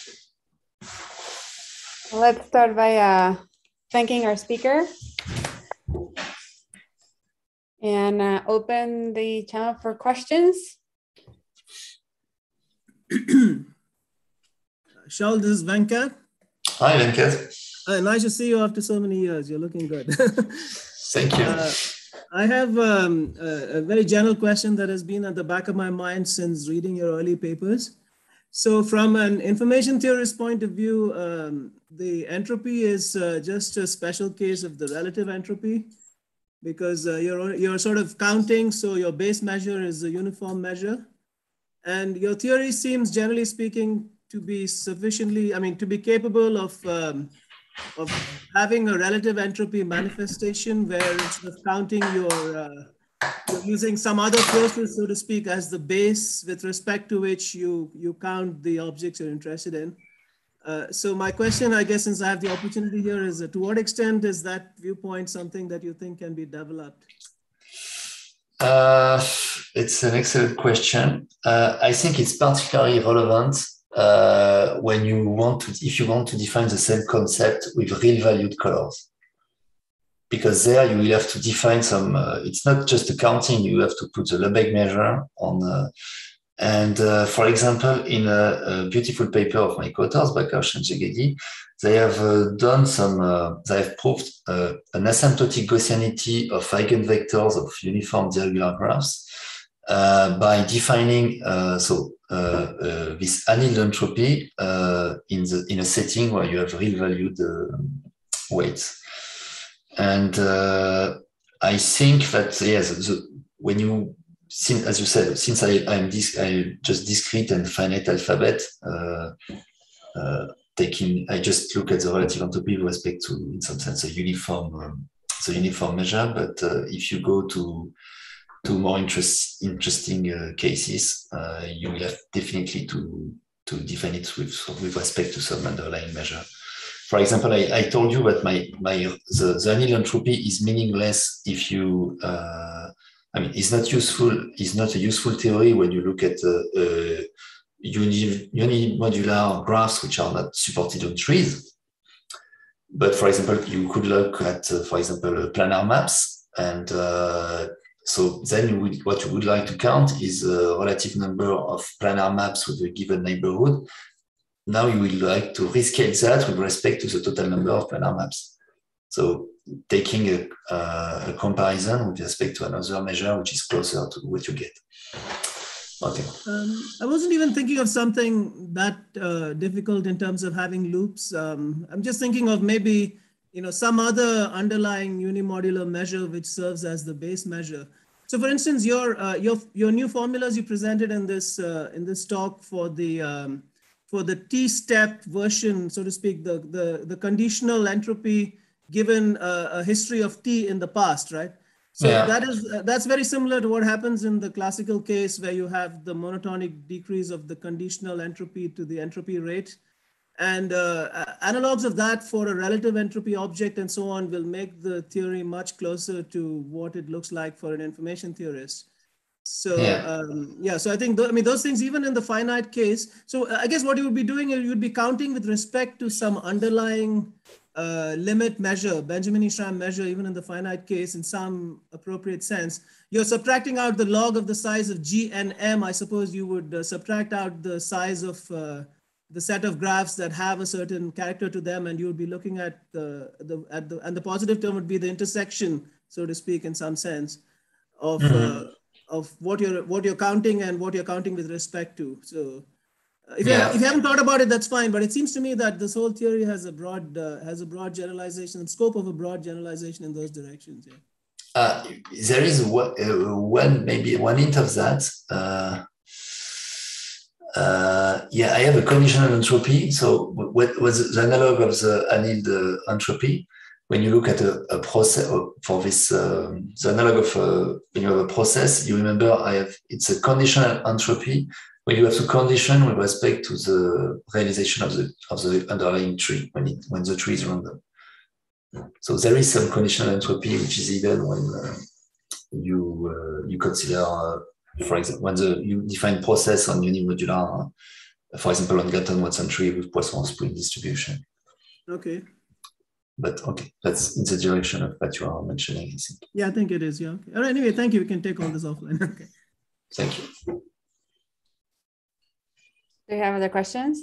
Let's start by uh, thanking our speaker and uh, open the channel for questions. Shaul, this is Venkat. Hi, Venkat. Uh, nice to see you after so many years. You're looking good. Thank you. Uh, I have um, a, a very general question that has been at the back of my mind since reading your early papers. So from an information theorist point of view, um, the entropy is uh, just a special case of the relative entropy, because uh, you're, you're sort of counting, so your base measure is a uniform measure. And your theory seems, generally speaking, to be sufficiently, I mean, to be capable of, um, of having a relative entropy manifestation where instead of counting, you're, uh, you're using some other process, so to speak, as the base with respect to which you, you count the objects you're interested in. Uh, so my question, I guess, since I have the opportunity here, is uh, to what extent is that viewpoint something that you think can be developed? Uh, it's an excellent question. Uh, I think it's particularly relevant uh, when you want to, if you want to define the same concept with real valued colors. Because there you will have to define some, uh, it's not just a counting, you have to put the Lebesgue measure on. Uh, and uh, for example, in a, a beautiful paper of my co-authors, Bakash and Szegedi, they have uh, done some, uh, they have proved uh, an asymptotic Gaussianity of eigenvectors of uniform irregular graphs uh, by defining uh, so uh, uh, this annealed entropy uh, in the in a setting where you have real valued uh, weights. And uh, I think that yes, the, when you, since, as you said, since I I'm dis I just discrete and finite alphabet. Uh, uh, Taking, I just look at the relative entropy with respect to, in some sense, a uniform, um, the uniform measure. But uh, if you go to to more interest, interesting uh, cases, uh, you will have definitely to to define it with with respect to some underlying measure. For example, I, I told you that my my the, the annealed entropy is meaningless if you. Uh, I mean, it's not useful. It's not a useful theory when you look at. Uh, uh, Uni, unimodular graphs which are not supported on trees. But for example, you could look at, uh, for example, uh, planar maps. And uh, so then you would, what you would like to count is a relative number of planar maps with a given neighborhood. Now you would like to rescale that with respect to the total number of planar maps. So taking a, uh, a comparison with respect to another measure, which is closer to what you get. Okay. Um, I wasn't even thinking of something that uh, difficult in terms of having loops. Um, I'm just thinking of maybe, you know, some other underlying unimodular measure which serves as the base measure. So for instance, your, uh, your, your new formulas you presented in this, uh, in this talk for the, um, for the T-step version, so to speak, the, the, the conditional entropy given uh, a history of T in the past, right? So yeah. that is, uh, that's very similar to what happens in the classical case where you have the monotonic decrease of the conditional entropy to the entropy rate. And uh, analogs of that for a relative entropy object and so on will make the theory much closer to what it looks like for an information theorist. So yeah, um, yeah so I think, th I mean, those things, even in the finite case. So I guess what you would be doing is you would be counting with respect to some underlying uh, limit measure, Benjamin-Ishram measure, even in the finite case in some appropriate sense. You're subtracting out the log of the size of G and M. I suppose you would uh, subtract out the size of uh, the set of graphs that have a certain character to them, and you would be looking at the, the, at the, and the positive term would be the intersection, so to speak, in some sense, of, mm-hmm. uh, of what you're, what you're counting and what you're counting with respect to. So uh, if, yeah. you, if you haven't thought about it, that's fine, but it seems to me that this whole theory has a broad, uh, has a broad generalization, scope of a broad generalization in those directions, yeah. Uh, there is one, uh, one, maybe one hint of that. Uh, Uh, yeah, I have a conditional entropy. So what was the analog of the annealed uh, entropy? When you look at a, a process for this, um, the analog of uh, when you have a process, you remember I have, it's a conditional entropy when you have to condition with respect to the realization of the, of the underlying tree when it, when the tree is random. So there is some conditional entropy, which is hidden when uh, you, uh, you consider uh, for example, when the, you define process on unimodular, uh, for example, on Galton-Watson tree with Poisson-Spring distribution. Okay. But okay, that's in the direction of what you are mentioning, I think. Yeah, I think it is, yeah. Okay. All right, anyway, thank you. We can take all this offline. Okay. Thank you. Do you have other questions?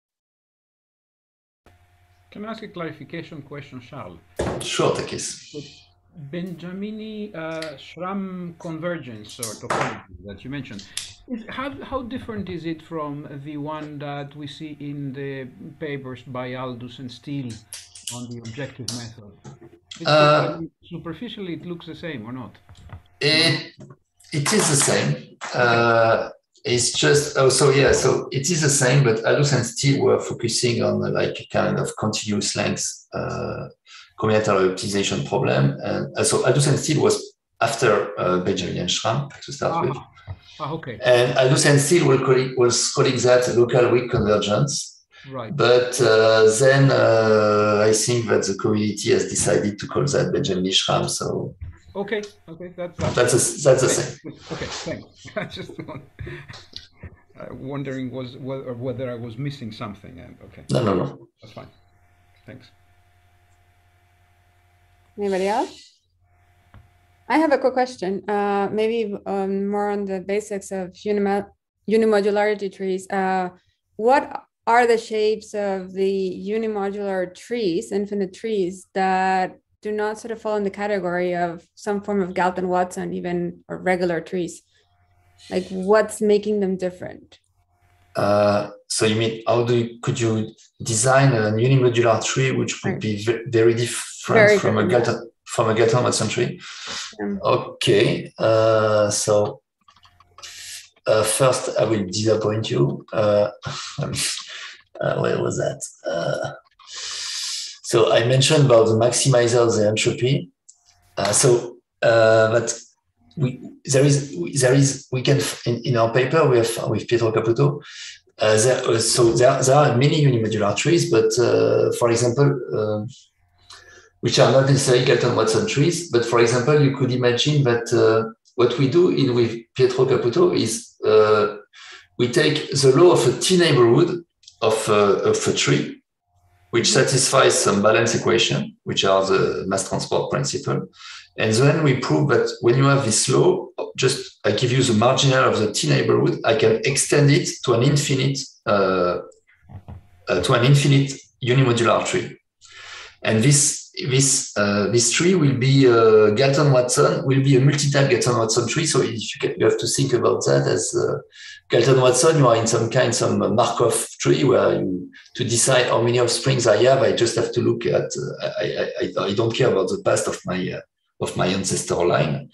Can I ask a clarification question, Charles? Sure, Takis. Benjamini uh, Schramm convergence or topology that you mentioned, is, how, how different is it from the one that we see in the papers by Aldous and Steele on the objective method? Uh, superficially, it looks the same or not? It, it is the same. Uh, it's just, oh, so yeah, so it is the same, but Aldous and Steele were focusing on uh, like a kind of continuous length uh, combinatorial optimization problem. And uh, so Aldous and Steele was after uh, Benjamin and Schramm to start ah, with. Ah, okay. And Aldous and Steele will call it, was calling that local weak convergence. Right. But uh, then uh, I think that the community has decided to call that Benjamin Schramm. So okay, okay, that's that's, that's, a, that's the same. Okay, thanks. I just want, uh, wondering was whether, whether I was missing something. And okay. No, no, no. That's fine. Thanks. Anybody else? I have a quick question, uh, maybe um, more on the basics of unimo unimodularity trees. Uh, what are the shapes of the unimodular trees, infinite trees, that do not sort of fall in the category of some form of Galton-Watson, even or regular trees? Like, what's making them different? Uh, so you mean, how do you, could you design a unimodular tree which would right. be very different Very from, a Galton, from a Galton-Watson tree? Yeah. Okay, uh, so uh, first I will disappoint you. Uh, uh, where was that? Uh, so I mentioned about the maximizer of the entropy. Uh, so, uh, but we there is there is we can in, in our paper we have with Pietro Caputo. Uh, there, uh, so there, there are many unimodular trees, but uh, for example. Uh, which are not necessarily Galton-Watson trees, but for example, you could imagine that uh, what we do in with Pietro Caputo is uh, we take the law of a T neighborhood of, uh, of a tree, which satisfies some balance equation, which are the mass transport principle. And then we prove that when you have this law, just I give you the marginal of the T neighborhood, I can extend it to an infinite, uh, uh, to an infinite unimodular tree. And this This uh, this tree will be uh, Galton-Watson, will be a multi-type Galton-Watson tree. So if you, can, you have to think about that as uh, Galton-Watson, you are in some kind, some Markov tree where you, to decide how many offsprings I have, I just have to look at, uh, I, I, I don't care about the past of my, uh, of my ancestor line.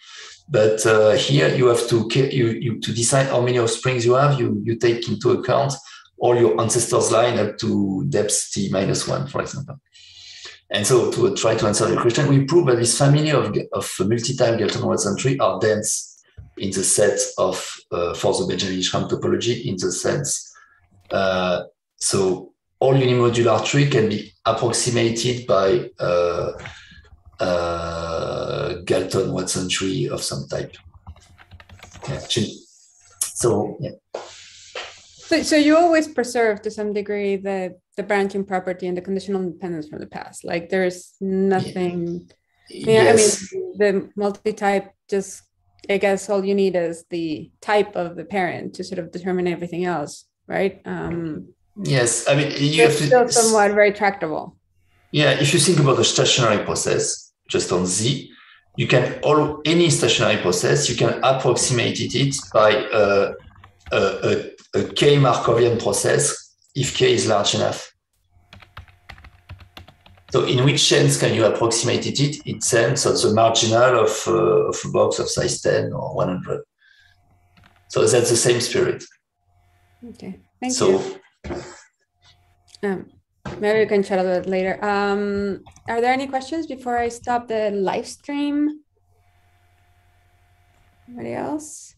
But uh, here you have to you, you to decide how many offsprings you have. You you take into account all your ancestors' line up to depth t minus one, for example. And so to try to answer your question, we prove that this family of, of multi-time Galton-Watson tree are dense in the set of, uh, for the Benjamin-Schramm topology in the sense. Uh, so all unimodular tree can be approximated by uh, uh, Galton-Watson tree of some type. Yeah. So, yeah. So, so you always preserve to some degree the, the branching property and the conditional independence from the past. Like there's nothing, yeah, yes. I mean, the multi-type just, I guess all you need is the type of the parent to sort of determine everything else, right? Um, yes, I mean, you it's have to, still somewhat very tractable. Yeah, if you think about a stationary process, just on Z, you can, all any stationary process, you can approximate it by uh, a, a a K Markovian process if K is large enough. So in which sense can you approximate it? It sense of the marginal of, uh, of a box of size ten or one hundred. So that's the same spirit. Okay, thank so, you. Um, maybe we can chat a little bit later. Um, are there any questions before I stop the live stream? Anybody else?